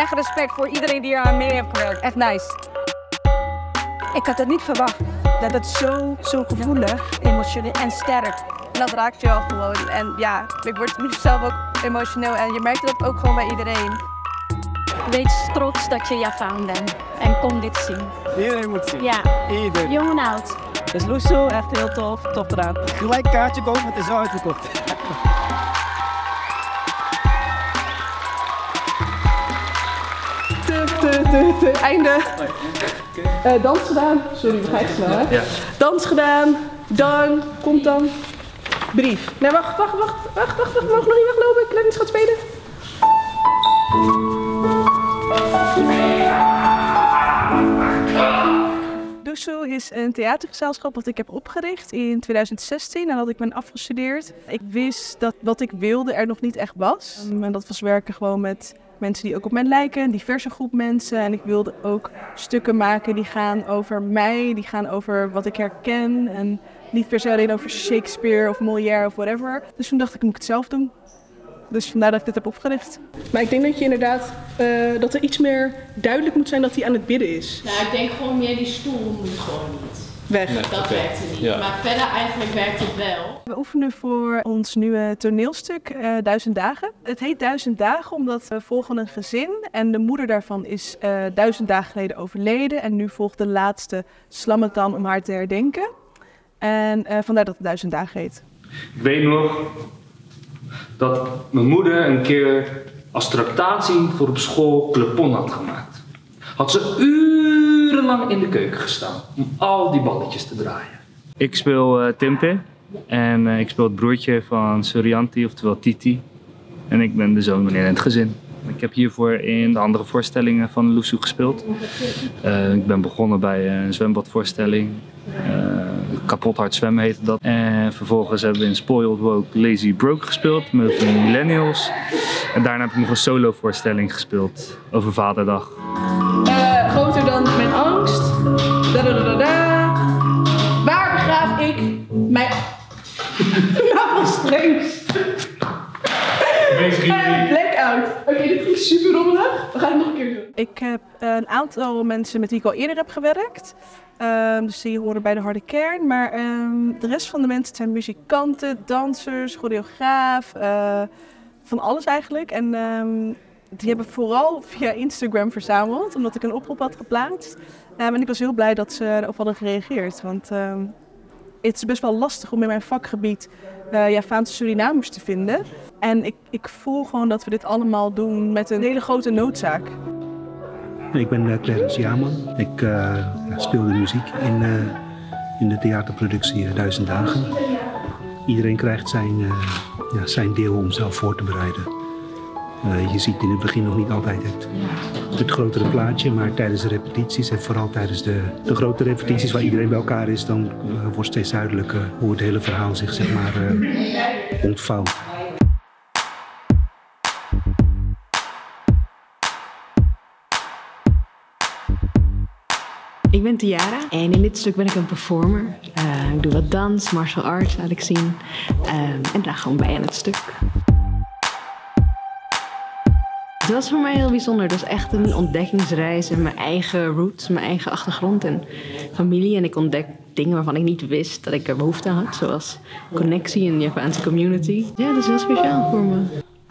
Echt respect voor iedereen die hier aan mee heeft gewerkt. Echt nice. Ik had het niet verwacht. Dat het zo gevoelig, emotioneel en sterk. En dat raakt je al gewoon. En ja, ik word nu zelf ook emotioneel en je merkt dat ook gewoon bij iedereen. Wees trots dat je Javaan bent en kom dit zien. Iedereen moet zien. Ja, Iedereen. jong en oud. Dus Loesoe, echt heel tof gedaan. Gelijk kaartje kopen, het is al uitverkocht. Einde. Dans gedaan. Sorry, we gaan snel hè. Ja. Dans gedaan. Dan, komt dan. Brief. Nee, wacht. We mogen nog niet weglopen. Clarence gaat spelen. Loesoe is een theatergezelschap wat ik heb opgericht in 2016 nadat ik ben afgestudeerd. Ik wist dat wat ik wilde er nog niet echt was. En dat was werken gewoon met mensen die ook op mij lijken, een diverse groep mensen. En ik wilde ook stukken maken die gaan over mij, die gaan over wat ik herken. En niet per se alleen over Shakespeare of Molière of whatever. Dus toen dacht ik, moet ik het zelf doen. Dus vandaar dat ik dit heb opgericht. Maar ik denk dat je inderdaad, dat er iets meer duidelijk moet zijn dat hij aan het bidden is. Nou, ik denk gewoon meer die stoel moet gewoon niet. Weg. Nee, dat werkte niet. Ja. Maar verder eigenlijk werkt het wel. We oefenen voor ons nieuwe toneelstuk 1000 dagen. Het heet 1000 dagen omdat we volgen een gezin en de moeder daarvan is 1000 dagen geleden overleden. En nu volgt de laatste Slammetan om haar te herdenken. En vandaar dat het 1000 dagen heet. Ik weet nog dat mijn moeder een keer als tractatie voor op school klepon had gemaakt. Had ze urenlang in de keuken gestaan om al die balletjes te draaien. Ik speel Timpe en ik speel het broertje van Suryanti, oftewel Titi. En ik ben de zoon in het gezin. Ik heb hiervoor in de andere voorstellingen van Loesoe gespeeld. Ik ben begonnen bij een zwembadvoorstelling. Kapot hard zwemmen heette dat. En vervolgens hebben we in Spoiled Woke Lazy Broke gespeeld met de Millennials. En daarna heb ik nog een solo voorstelling gespeeld over Vaderdag. Groter dan mijn angst. Waar begraaf ik mijn navelstrengs? Blackout. Oké, dit ging super rommelig. We gaan het nog een keer doen. Ik heb een aantal mensen met wie ik al eerder heb gewerkt. Dus die horen bij de harde kern. Maar de rest van de mensen zijn muzikanten, dansers, choreograaf. Van alles eigenlijk. En die hebben vooral via Instagram verzameld. Omdat ik een oproep had geplaatst. En ik was heel blij dat ze erop hadden gereageerd. Want het is best wel lastig om in mijn vakgebied Javaanse Surinamers te vinden. En ik voel gewoon dat we dit allemaal doen met een hele grote noodzaak. Ik ben Clarence Jaman. Ik speel de muziek in de theaterproductie 1000 dagen. Iedereen krijgt zijn deel om zelf voor te bereiden. Je ziet in het begin nog niet altijd het grotere plaatje, maar tijdens de repetities en vooral tijdens de grote repetities waar iedereen bij elkaar is, dan wordt steeds duidelijker hoe het hele verhaal zich ontvouwt. Ik ben Tiara en in dit stuk ben ik een performer. Ik doe wat dans, martial arts laat ik zien en draag gewoon bij aan het stuk. Het was voor mij heel bijzonder. Het was echt een ontdekkingsreis in mijn eigen roots, mijn eigen achtergrond en familie. En ik ontdek dingen waarvan ik niet wist dat ik er behoefte aan had, zoals connectie in de Javaanse community. Ja, dat is heel speciaal voor me.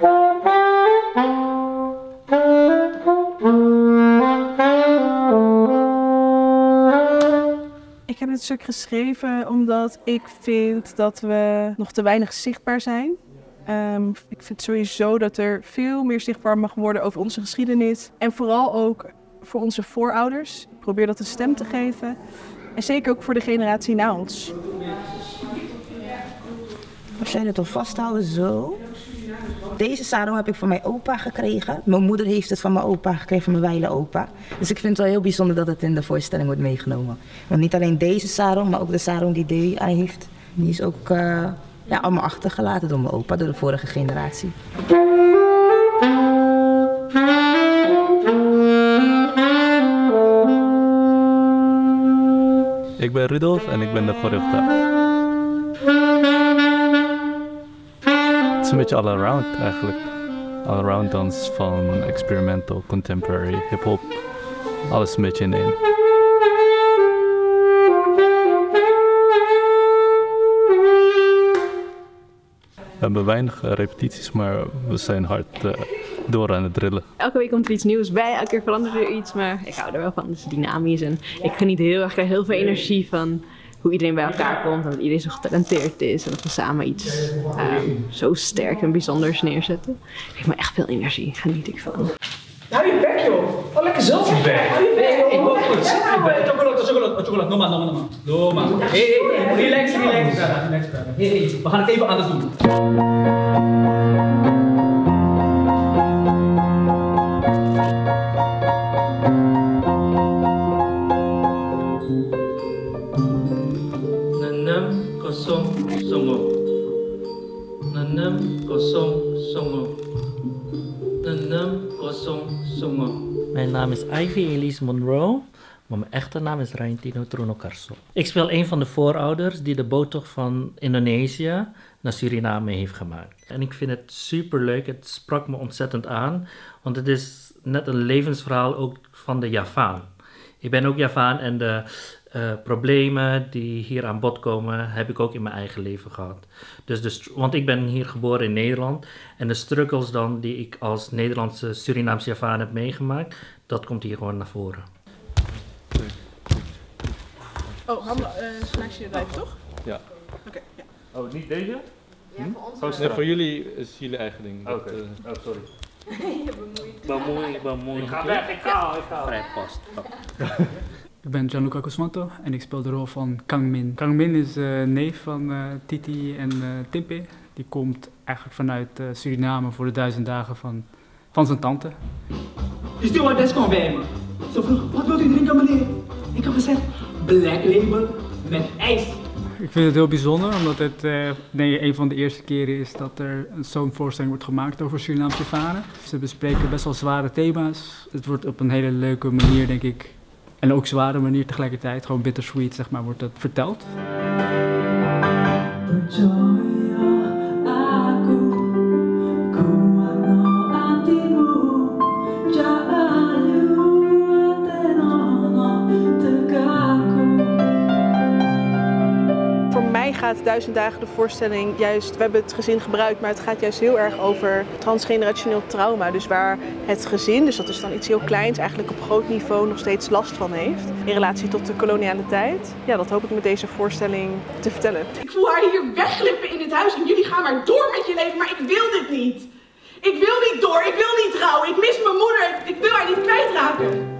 Ik heb dit stuk geschreven omdat ik vind dat we nog te weinig zichtbaar zijn. Ik vind sowieso dat er veel meer zichtbaar mag worden over onze geschiedenis. En vooral ook voor onze voorouders. Ik probeer dat een stem te geven. En zeker ook voor de generatie na ons. Als jij het al vasthouden zo. Deze sarong heb ik van mijn opa gekregen. Mijn moeder heeft het van mijn opa gekregen, van mijn wijle opa. Dus ik vind het wel heel bijzonder dat het in de voorstelling wordt meegenomen. Want niet alleen deze sarong, maar ook de sarong die Dee heeft. Die is ook allemaal achtergelaten door mijn opa, door de vorige generatie. Ik ben Rudolf en ik ben de choreograaf. Het is een beetje all around eigenlijk. allround dance van experimental, contemporary, hip-hop. Alles een beetje in één. We hebben weinig repetities, maar we zijn hard door aan het drillen. Elke week komt er iets nieuws bij, elke keer verandert er iets, maar ik hou er wel van. Het is dynamisch en ik geniet heel erg, ik krijg heel veel energie van hoe iedereen bij elkaar komt en dat iedereen zo getalenteerd is en dat we samen iets zo sterk en bijzonders neerzetten. Het geeft me echt veel energie, geniet ik van. Hou je bek, joh. Oh, lekker zelf. Hou je bek, joh. Chocolade. No, man. Hey, relax. Hey, we gaan het even anders doen. Mijn naam is Ivy Elise Monroe, maar mijn echte naam is Rayntino Trunocarso. Ik speel een van de voorouders die de boottocht van Indonesië naar Suriname heeft gemaakt. En ik vind het superleuk, het sprak me ontzettend aan, want het is net een levensverhaal ook van de Javaan. Ik ben ook Javaan en de problemen die hier aan bod komen, heb ik ook in mijn eigen leven gehad. Want ik ben hier geboren in Nederland en de struggles dan die ik als Nederlandse Surinaamse Javaan heb meegemaakt, dat komt hier gewoon naar voren. Oh, smaak je erbij, toch? Ja. Oké, ja. Oh, niet deze? Ja, voor ons. Nee, voor jullie is jullie eigen ding. Oké. Oh, sorry. Bemoei. Ik ga weg, ik ga. Vrij past. Ik ben Gianluca Cosmanto en ik speel de rol van Kang Min. Kang Min is neef van Titi en Timpe. Die komt eigenlijk vanuit Suriname voor de 1000 dagen van zijn tante. De stewardess kwam bij me. Ze vroeg, wat wilt u drinken, meneer? Ik heb gezegd, Black Label met ijs. Ik vind het heel bijzonder, omdat het een van de eerste keren is dat er zo'n voorstelling wordt gemaakt over Surinaamse Javanen. Ze bespreken best wel zware thema's. Het wordt op een hele leuke manier, denk ik, en ook zware manier tegelijkertijd, gewoon bittersweet, zeg maar, wordt dat verteld. Voor mij gaat 1000 dagen de voorstelling juist, we hebben het gezin gebruikt, maar het gaat juist heel erg over transgenerationeel trauma. Dus waar het gezin, dus dat is dan iets heel kleins, eigenlijk op groot niveau nog steeds last van heeft. In relatie tot de koloniale tijd. Ja, dat hoop ik met deze voorstelling te vertellen. Ik voel haar hier wegglippen in dit huis en jullie gaan maar door met je leven, maar ik wil dit niet. Ik wil niet door, ik wil niet rouwen, ik mis mijn moeder, ik wil haar niet kwijtraken.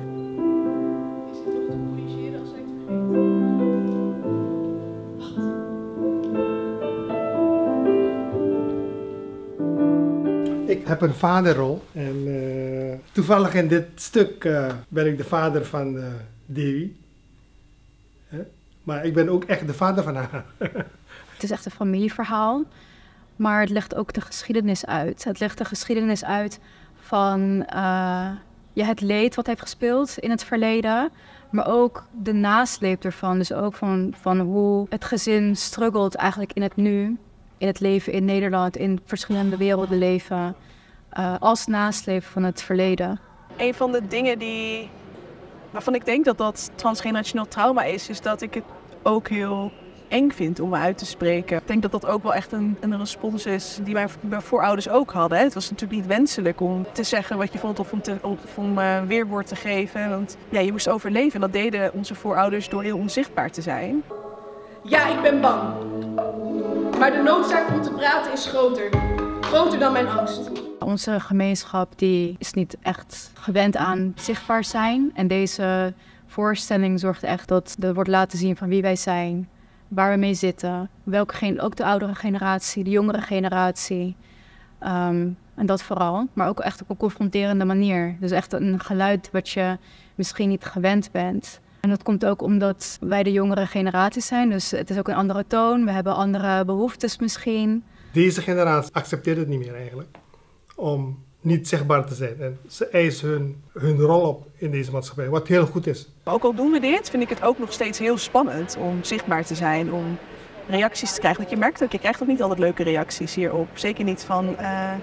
Ik heb een vaderrol en toevallig in dit stuk ben ik de vader van Dewi. Maar ik ben ook echt de vader van haar. Het is echt een familieverhaal, maar het legt ook de geschiedenis uit. Het legt de geschiedenis uit van het leed wat heeft gespeeld in het verleden, maar ook de nasleep ervan. Dus ook van hoe het gezin struggelt eigenlijk in het nu. In het leven in Nederland, in verschillende werelden leven, als nasleep van het verleden. Een van de dingen waarvan ik denk dat dat transgenerationeel trauma is dat ik het ook heel eng vind om me uit te spreken. Ik denk dat dat ook wel echt een respons is die mijn voorouders ook hadden. Het was natuurlijk niet wenselijk om te zeggen wat je vond of om weerwoord te geven. Want ja, je moest overleven en dat deden onze voorouders door heel onzichtbaar te zijn. Ja, ik ben bang. Maar de noodzaak om te praten is groter. Groter dan mijn angst. Onze gemeenschap die is niet echt gewend aan zichtbaar zijn. En deze voorstelling zorgt echt dat er wordt laten zien van wie wij zijn. Waar we mee zitten. Ook de oudere generatie, de jongere generatie. En dat vooral. Maar ook echt op een confronterende manier. Dus echt een geluid wat je misschien niet gewend bent. En dat komt ook omdat wij de jongere generatie zijn, dus het is ook een andere toon. We hebben andere behoeftes misschien. Deze generatie accepteert het niet meer eigenlijk, om niet zichtbaar te zijn. En ze eisen hun rol op in deze maatschappij, wat heel goed is. Ook al doen we dit, vind ik het ook nog steeds heel spannend om zichtbaar te zijn, om reacties te krijgen. Want je merkt ook, je krijgt ook niet altijd leuke reacties hierop. Zeker niet van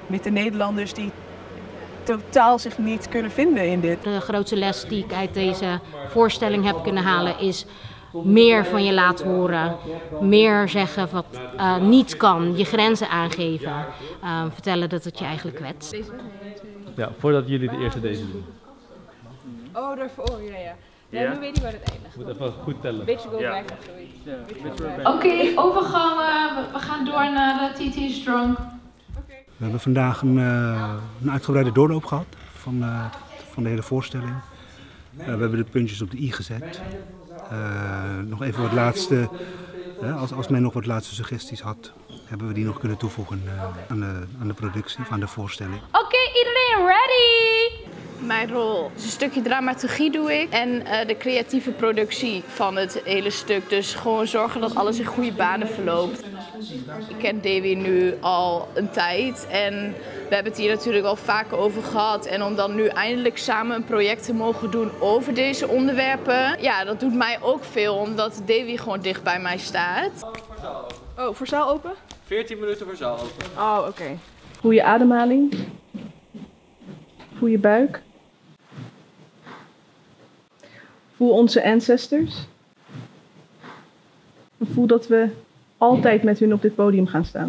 witte Nederlanders die totaal zich niet kunnen vinden in dit. De grootste les die ik uit deze voorstelling heb kunnen halen is meer van je laten horen, meer zeggen wat niet kan, je grenzen aangeven, vertellen dat het je eigenlijk kwetst. Ja, voordat jullie de eerste deze doen. Oh, daarvoor, ja. Ja, nu weet ik waar het eindigt. Moet even goed tellen. Beetje go back of zoiets. Oké, overgang. We gaan door naar de TT's Drunk. We hebben vandaag een uitgebreide doorloop gehad van de hele voorstelling. We hebben de puntjes op de i gezet. Nog even wat laatste, als men nog wat laatste suggesties had, hebben we die nog kunnen toevoegen aan de productie, aan de voorstelling. Oké, iedereen ready? Mijn rol is een stukje dramaturgie doe ik en de creatieve productie van het hele stuk. Dus gewoon zorgen dat alles in goede banen verloopt. Ik ken Davy nu al een tijd en we hebben het hier natuurlijk al vaker over gehad. En om dan nu eindelijk samen een project te mogen doen over deze onderwerpen, ja, dat doet mij ook veel omdat Davy gewoon dicht bij mij staat. Oh, voor zaal open? 14 minuten voor zaal open. Oh, oké. Voel je ademhaling. Voel je buik. Voel onze ancestors. En voel dat we altijd met hun op dit podium gaan staan.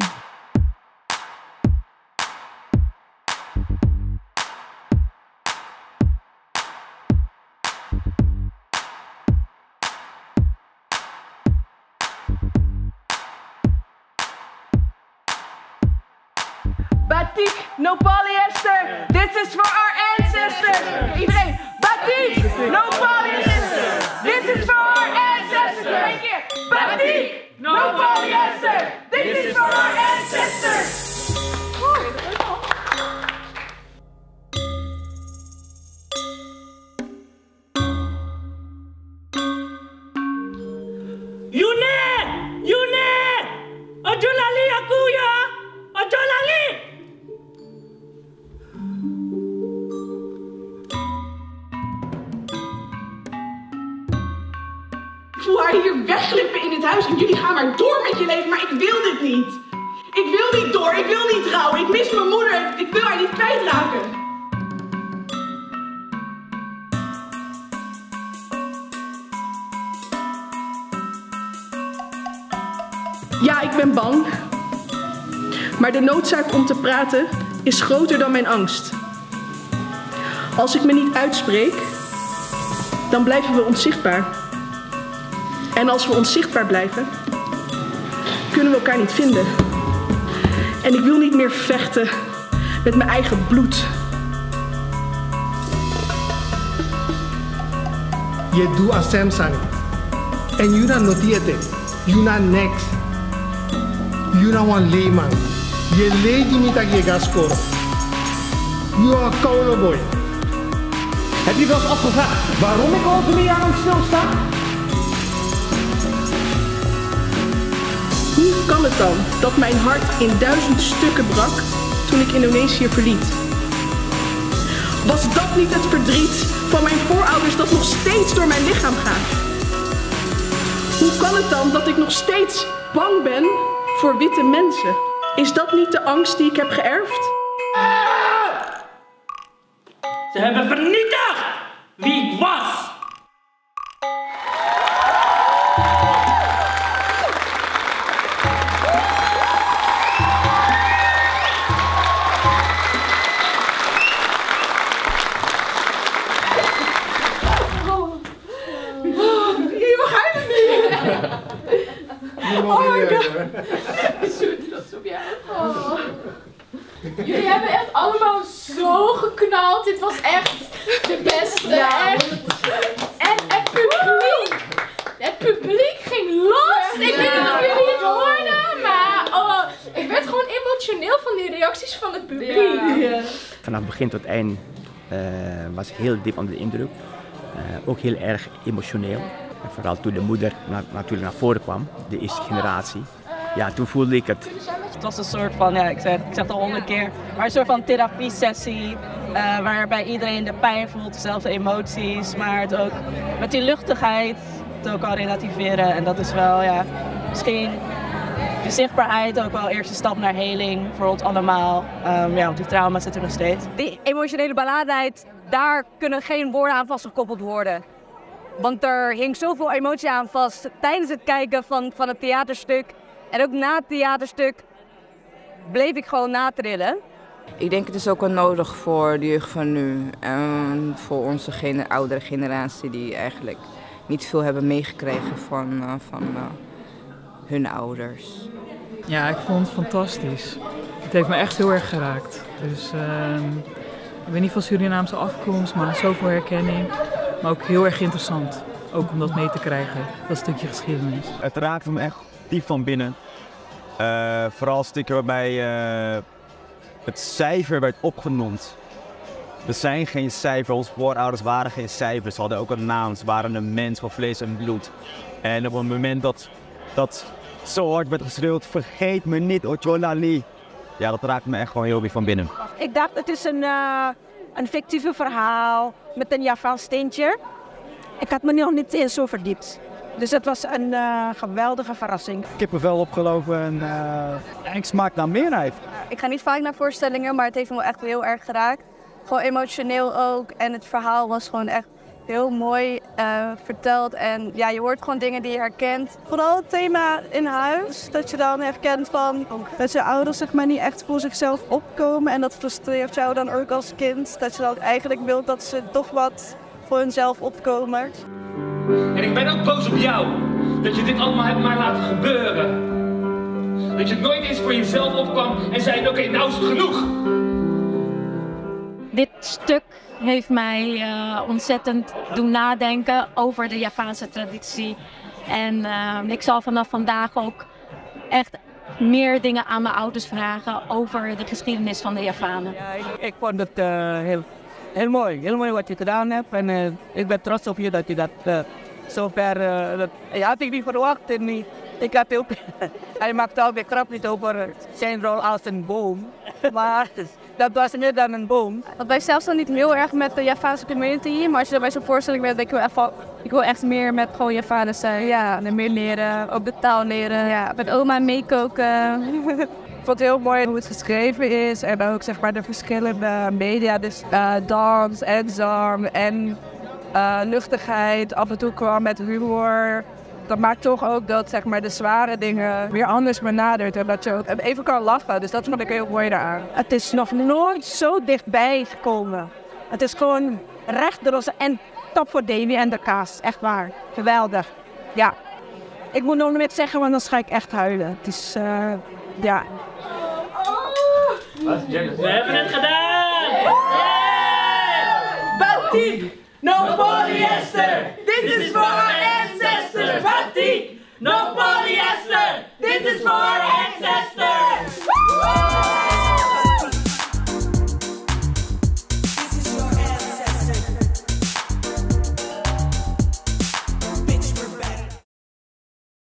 Batik, no polyester. This is for our ancestors. Iedereen, batik, no polyester. This is for our ancestors. Thank you. Batik, no polyester. This is for our ancestors. Yune! Ojo lali aku ya! Ojo lali! Ik voel haar hier weglippen in het huis en jullie gaan maar door met je leven, maar ik wil dit niet. Ik wil niet door, ik wil niet rouwen, ik mis mijn moeder, ik wil haar niet kwijtraken. Ja, ik ben bang. Maar de noodzaak om te praten is groter dan mijn angst. Als ik me niet uitspreek, dan blijven we onzichtbaar. En als we onzichtbaar blijven, kunnen we elkaar niet vinden. En ik wil niet meer vechten met mijn eigen bloed. Je doet als Sam sang. En je dan notierte. Je dan next. Je dan een leeman. Je leed niet dat je gaat scoren. Je are een koude boy. Heb je wel eens afgevraagd waarom ik al 3 jaar lang stilsta? Hoe kan het dan dat mijn hart in 1000 stukken brak toen ik Indonesië verliet? Was dat niet het verdriet van mijn voorouders dat nog steeds door mijn lichaam gaat? Hoe kan het dan dat ik nog steeds bang ben voor witte mensen? Is dat niet de angst die ik heb geërfd? Ze hebben vernietigd wie ik was! Oh my god. Jullie hebben echt allemaal zo geknald. Dit was echt de beste. Ja. Echt. En het publiek ging los. Ik weet niet of jullie het hoorden, maar ik werd gewoon emotioneel van die reacties van het publiek. Ja. Vanaf begin tot eind was ik heel diep onder de indruk. Ook heel erg emotioneel. En vooral toen de moeder natuurlijk naar voren kwam, de eerste generatie. Ja, toen voelde ik het. Het was een soort van, ja, ik zeg het al 100 keer, maar een soort van therapiesessie waarbij iedereen de pijn voelt, dezelfde emoties, maar het ook met die luchtigheid het ook kan relativeren. En dat is wel, ja, misschien die zichtbaarheid ook wel eerste stap naar heling voor ons allemaal. Ja, want die trauma's zitten nog steeds. Die emotionele beladenheid, daar kunnen geen woorden aan vastgekoppeld worden. Want er hing zoveel emotie aan vast tijdens het kijken van het theaterstuk. En ook na het theaterstuk bleef ik gewoon natrillen. Ik denk het is ook wel nodig voor de jeugd van nu. En voor onze oudere generatie die eigenlijk niet veel hebben meegekregen van hun ouders. Ja, ik vond het fantastisch. Het heeft me echt heel erg geraakt. Dus ik ben niet van Surinaamse afkomst, maar zoveel herkenning. Maar ook heel erg interessant. Ook om dat mee te krijgen, dat stukje geschiedenis. Het raakte me echt diep van binnen. Vooral stukken waarbij het cijfer werd opgenoemd. We zijn geen cijfer, onze voorouders waren geen cijfers. Ze hadden ook een naam, ze waren een mens van vlees en bloed. En op het moment dat zo hard werd geschreeuwd, vergeet me niet, Ocholali. Ja, dat raakte me echt gewoon heel diep van binnen. Ik dacht, het is een fictieve verhaal met een Javaans tintje. Ik had me nog niet eens zo verdiept. Dus het was een geweldige verrassing. Kippenvel opgelopen en ik smaak naar meer uit. Ik ga niet vaak naar voorstellingen, maar het heeft me wel echt heel erg geraakt. Gewoon emotioneel ook. En het verhaal was gewoon echt heel mooi verteld. En ja, je hoort gewoon dingen die je herkent. Vooral het thema in huis, dat je dan herkent van dat je ouders zeg maar niet echt voor zichzelf opkomen. En dat frustreert jou dan ook als kind. Dat je dan eigenlijk wilt dat ze toch wat voor hunzelf opkomen. En ik ben ook boos op jou, dat je dit allemaal hebt maar laten gebeuren. Dat je nooit eens voor jezelf opkwam en zei, oké, nou is het genoeg. Dit stuk heeft mij ontzettend doen nadenken over de Javaanse traditie. En ik zal vanaf vandaag ook echt meer dingen aan mijn ouders vragen over de geschiedenis van de Javanen. Ja, ik vond het heel mooi wat je gedaan hebt. En ik ben trots op je dat je dat zover... ja, had ik niet verwacht. En niet. Ik had ook... Hij maakte alweer grapjes over zijn rol als een boom. Maar dat was meer dan een boom. Want wij zelf staan niet heel erg met de Javaanse community. Maar als je dan bij zo'n voorstelling bent, denk ik wil echt meer met gewoon Javaners zijn. Ja, en meer leren, ook de taal leren. Ja, met oma meekoken. Ik vond het heel mooi hoe het geschreven is en ook zeg maar de verschillende media, dus dans en zang en luchtigheid, af en toe kwam met humor. Dat maakt toch ook dat zeg maar, de zware dingen weer anders benadert en dat je ook even kan lachen. Dus dat vond ik heel mooi daaraan. Het is nog nooit zo dichtbij gekomen. Het is gewoon recht door onze en top voor Davy en de kaas. Echt waar. Geweldig. Ja. Ik moet nog niet zeggen, want dan ga ik echt huilen. Het is, ja. We hebben het gedaan! Batik! No polyester! This is for our ancestors! Batik! No polyester! This is for our ancestors!